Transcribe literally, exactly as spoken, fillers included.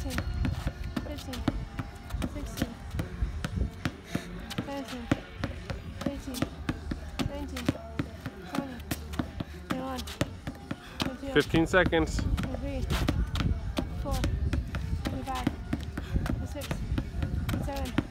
fourteen, fifteen, sixteen, seventeen, eighteen, nineteen, twenty, twenty-one, twenty-two, fifteen seconds. twenty-three, twenty-four, twenty-five, twenty-six, twenty-seven,